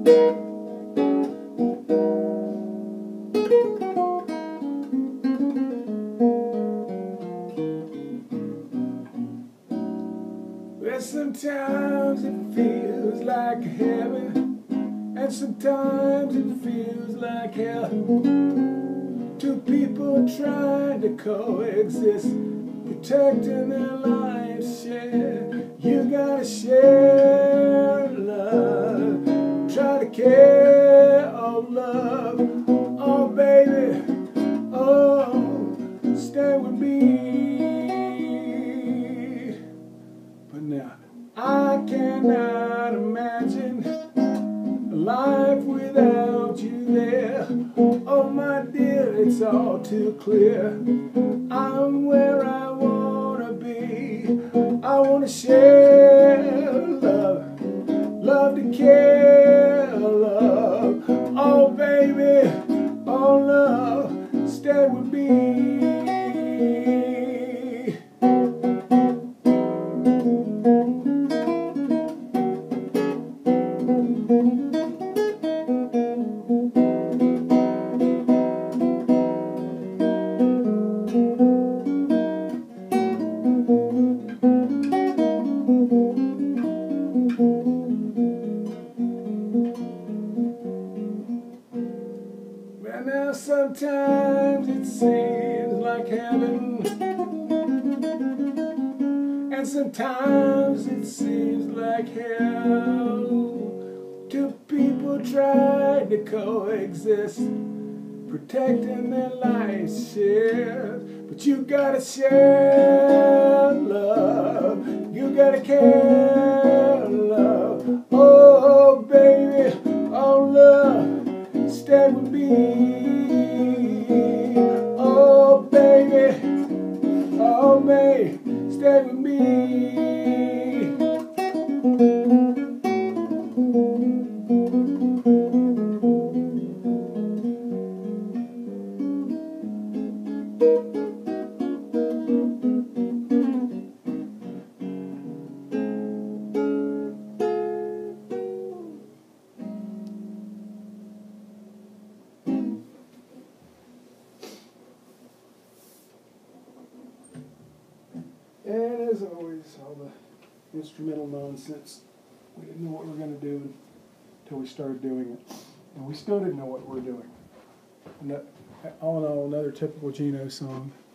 Well, sometimes it feels like heaven, and sometimes it feels like hell. Two people trying to coexist, protecting their lives share. You gotta share love, try to care, oh love, oh baby, oh stay with me. But now I cannot imagine a life without you there. Oh my dear, it's all too clear. I'm where I wanna be. I wanna share love, love to care, love. Oh baby, oh love, stay with me. Well, now sometimes it seems like heaven, and sometimes it seems like hell. Two people try to coexist, protecting their lives shared. But you gotta share love, you gotta care love. Oh baby, oh love, stay with me. Oh baby, oh baby, stay with me. And as always, all the instrumental nonsense. We didn't know what we were going to do until we started doing it. And we still didn't know what we were doing. And that, all in all, another typical Geno song.